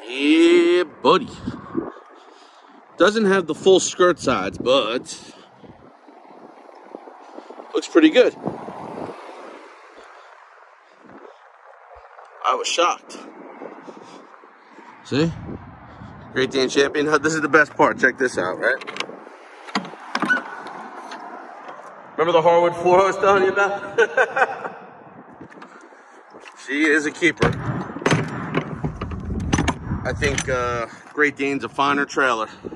Yeah, buddy. Doesn't have the full skirt sides, but looks pretty good. I was shocked. See? Great Dane champion. This is the best part. Check this out, right? Remember the hardwood floor I was telling you about? She is a keeper. I think Great Dane's a finer trailer.